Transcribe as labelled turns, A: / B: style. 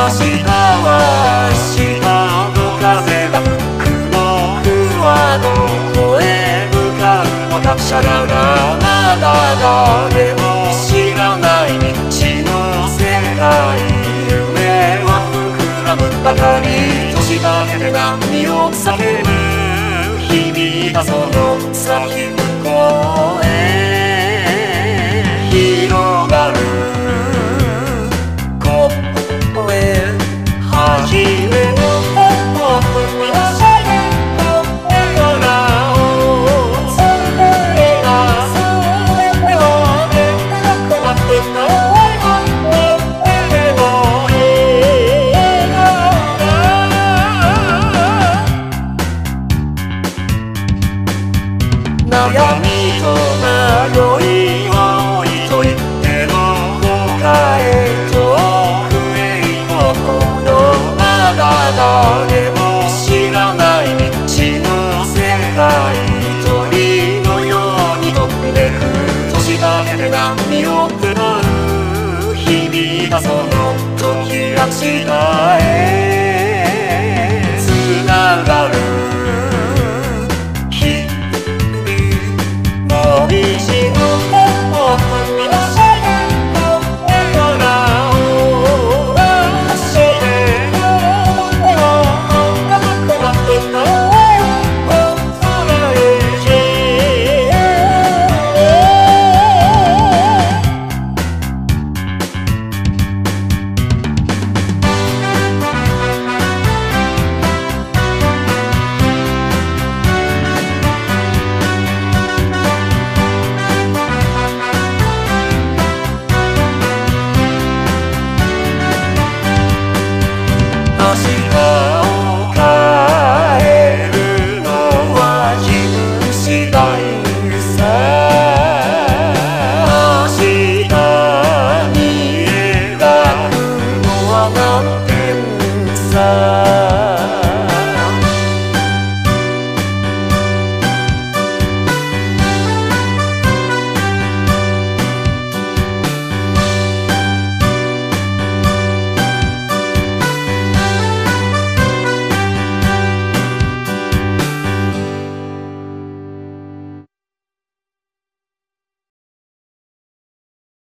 A: は下の風が吹くのふわの声向かうのがシャララまだ誰も知らない未知の世界夢は膨らむばかり年だけで何を叫ぶ響いたその先向こうへ広がる声初めの僕にはしゃげの空をつれがすれをねなくなってた悩みと迷いを置いといても他へと不平のこのまだ誰も知らない未知の世界鳥のように飛んでく年だけで波を拾う響いたその時が違え